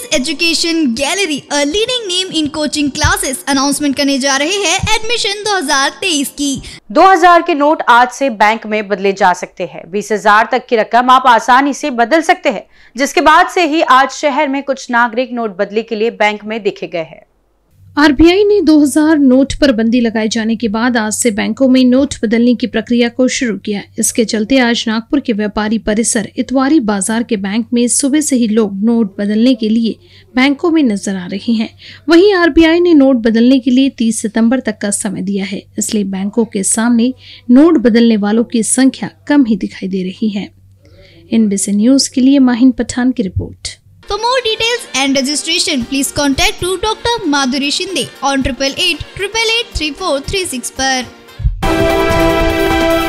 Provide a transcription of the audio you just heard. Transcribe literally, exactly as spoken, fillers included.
Master's Education Gallery, a leading name in coaching classes, announcement करने जा रहे हैं एडमिशन दो हज़ार तेईस की। दो हज़ार के नोट आज से बैंक में बदले जा सकते हैं। बीस हजार तक की रकम आप आसानी से बदल सकते हैं, जिसके बाद से ही आज शहर में कुछ नागरिक नोट बदली के लिए बैंक में देखे गए हैं। आरबीआई ने दो हज़ार नोट पर बंदी लगाए जाने के बाद आज से बैंकों में नोट बदलने की प्रक्रिया को शुरू किया। इसके चलते आज नागपुर के व्यापारी परिसर इतवारी बाजार के बैंक में सुबह से ही लोग नोट बदलने के लिए बैंकों में नजर आ रहे हैं। वहीं आरबीआई ने नोट बदलने के लिए तीस सितंबर तक का समय दिया है, इसलिए बैंकों के सामने नोट बदलने वालों की संख्या कम ही दिखाई दे रही है। एनबीसी न्यूज के लिए माहिन पठान की report. For more details and registration, please contact to Doctor Madhuri Shinde on triple eight eight eight eight three four three six पर।